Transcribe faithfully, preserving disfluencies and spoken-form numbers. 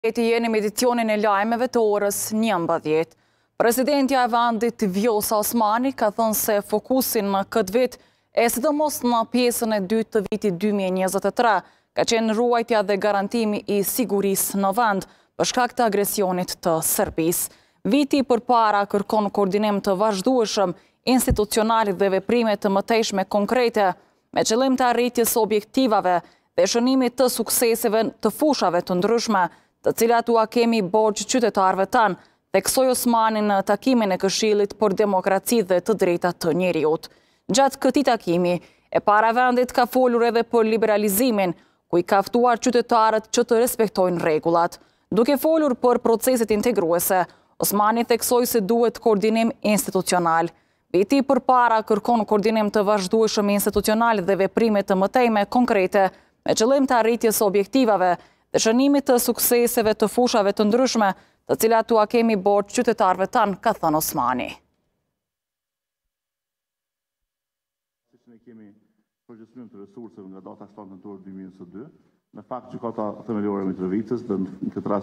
Jeni me edicionin e lajmeve të orës njëmbëdhjetë. Presidentja e vendit Vjosa Osmani ka thënë se fokusin në këtë vit e sidomos në pjesën e dytë të vitit dy mijë e njëzet e tre ka qenë ruajtja dhe garantimi i sigurisë në vend për shkak të agresionit të Serbisë. Viti përpara kërkon koordinim të vazhdueshëm institucional dhe veprime të mëtejshme konkrete me qëllim të arritjes objektivave dhe shënimit të sukseseve të fushave të ndryshme, të cilat ua kemi borxh qytetarëve tanë, theksoi Osmani në takimin e Këshillit për Demokraci dhe të Drejtat të Njeriut. Gjatë këtij takimi, e para vendit ka folur edhe për liberalizimin, ku i ka ftuar qytetarët që të respektojnë rregullat. Duke folur për proceset integruese, Osmani theksoi se duhet koordinim institucional. Viti përpara kërkon koordinim të vazhdueshëm institucional dhe veprime të mëtejme konkrete me qëllim të arritjes objektivave dhe shënimit të sukseseve të fushave të ndryshme, të cilat ua kemi borxh qytetarëve tanë, ka thënë Osmani. Ne kemi përgjithësim të resurseve nga data shtatë nëntor dy mijë e njëzet e dy, në fakt gjykata themelore e Mitrovicës dhe në këtë rast